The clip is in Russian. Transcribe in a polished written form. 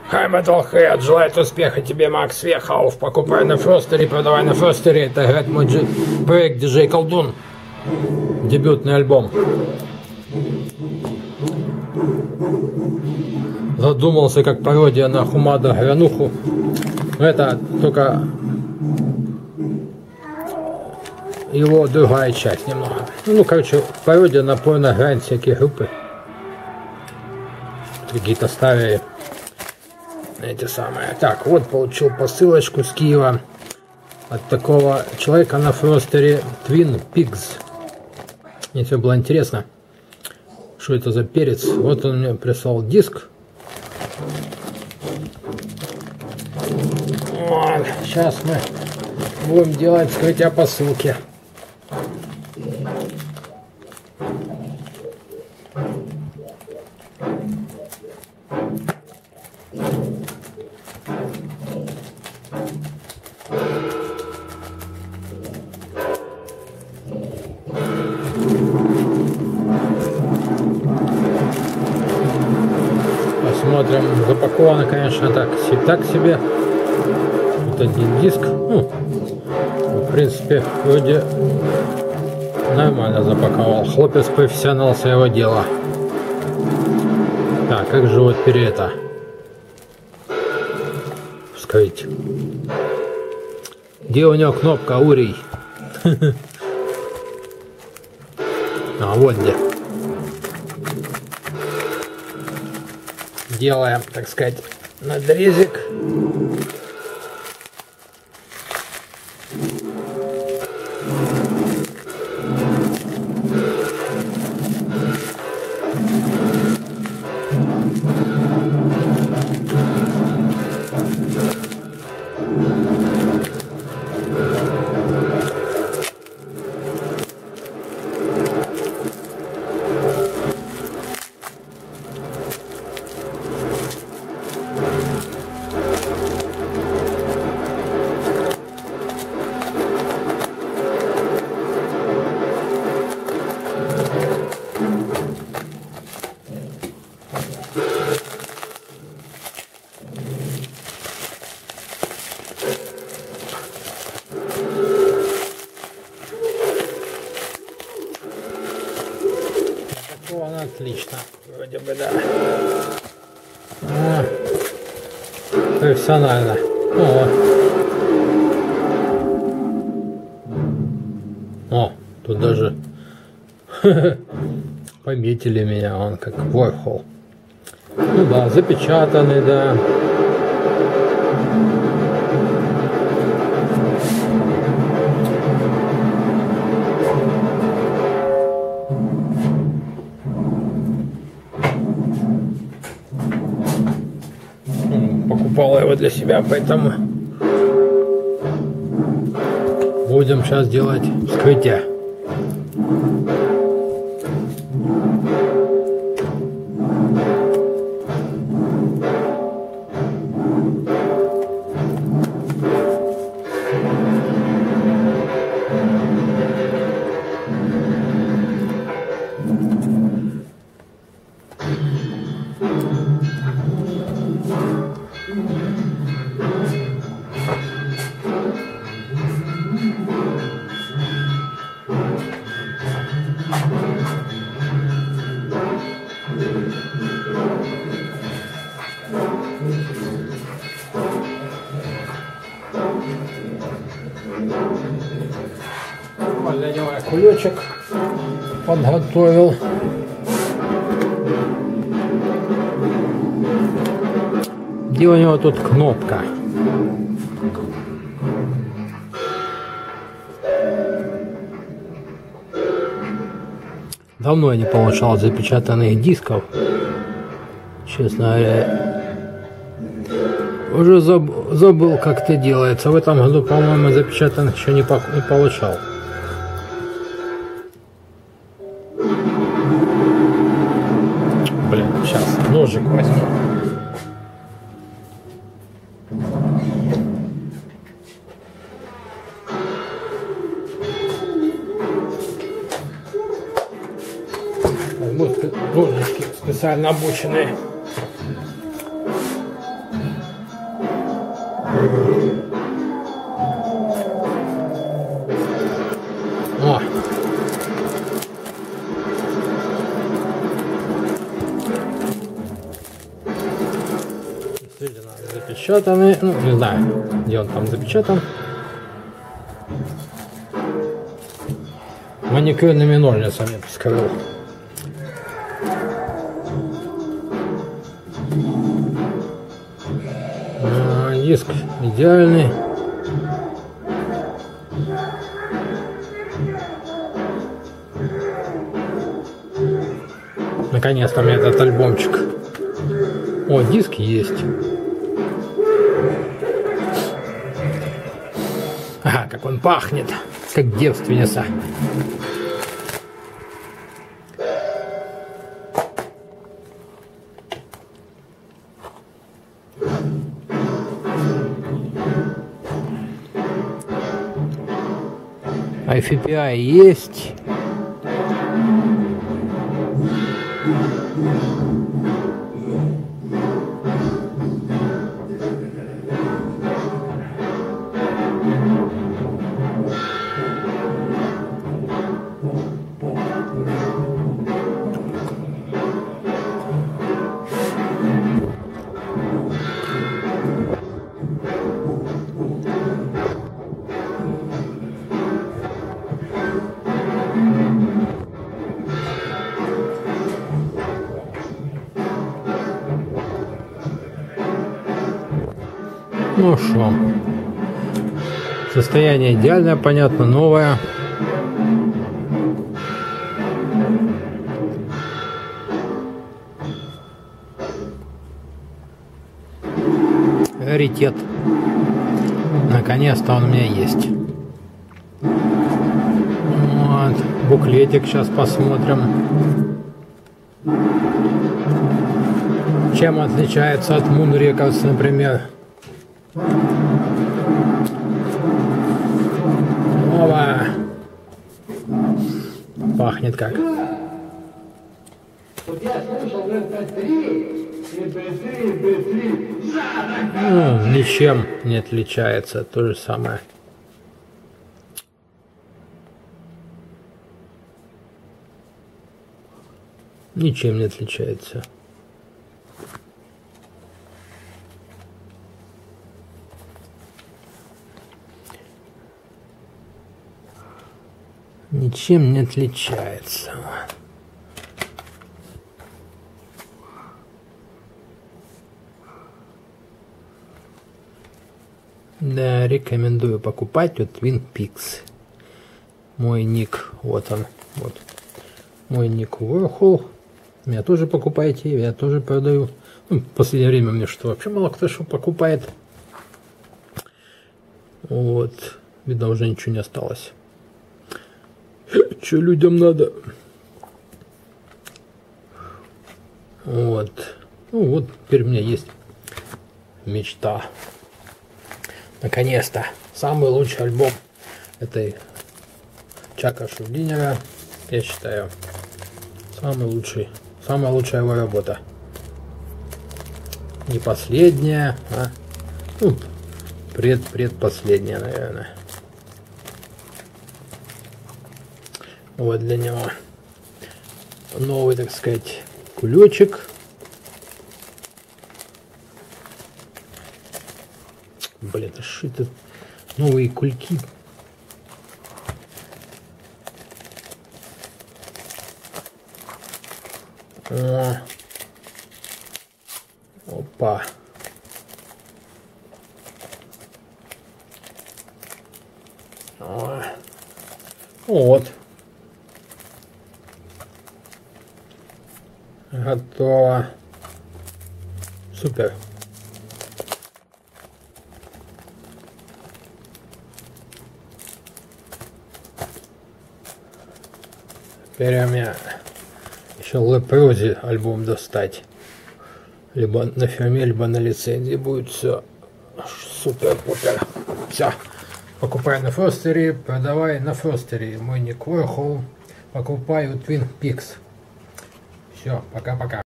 Хай Metalhead, желает успеха тебе, Макс Вехов. Покупай на Фростере, продавай на Фростере. Это, говорит, мой проект DJ Колдун. Дебютный альбом. Задумался как пародия на Хумада Грануху. Это только его другая часть немного. Ну, короче, пародия на порно-грань всякие группы. Какие-то старые эти самые. Так, вот получил посылочку с Киева от такого человека на Фростере Twin Pigs. Мне все было интересно, что это за перец. Вот он мне прислал диск. Вот, сейчас мы будем делать вскрытие посылки. Посмотрим, запаковано, конечно, так себе. Вот один диск. Ну, в принципе, вроде нормально запаковал. Хлопец профессионал своего дела. Так, как же вот это вскрыть? Где у него кнопка, Урий? А вот где. Делаем, так сказать, надрезик. Отлично, вроде бы, да. Профессионально. О, тут даже пометили меня, он как Warhol. Ну да, запечатанный, да. Покупал его для себя, поэтому будем сейчас делать вскрытие. Для него я кулечек подготовил. Где у него тут кнопка? Давно я не получал запечатанных дисков. Честно говоря, уже забыл, как это делается. В этом году, по-моему, запечатанных еще не получал. Блин, сейчас ножик возьму. Возьму ножички специально обученные. О! Действительно запечатанный. Ну, не знаю, где он там запечатан. Маникюрными ножницами скажу. Диск идеальный. Наконец-то у меня этот альбомчик. О, диск есть. Ага, как он пахнет, как девственница. FPI есть. Ну что, состояние идеальное, понятно, новое. Раритет. Наконец-то он у меня есть. Вот, буклетик сейчас посмотрим. Чем отличается от Moon Records, например. Опа! Пахнет как. Ну, ничем не отличается, то же самое. Ничем не отличается. Ничем не отличается. Да, рекомендую покупать от Twin Peaks. Мой ник, вот он, вот. Мой ник Warhol. Меня тоже покупайте, я тоже продаю. Ну, в последнее время мне что вообще мало кто что покупает. Вот. Видно, уже ничего не осталось. Что людям надо? Вот. Ну вот, теперь у меня есть мечта. Наконец-то. Самый лучший альбом этой Чака Шульдинера, я считаю, самый лучший. Самая лучшая его работа. Не последняя, а ну, предпоследняя, наверное. Вот для него новый, так сказать, кулечек. Блин, это что это? Новые кульки. О. Опа. О. Вот. Готово. Супер. Теперь у меня еще Leprosy альбом достать. Либо на фирме, либо на лицензии будет все супер-пупер. Все. Покупай на Фростере, продавай на Фростере. Мой ник Warhol. Покупай у Twin Peaks. Все, пока-пока.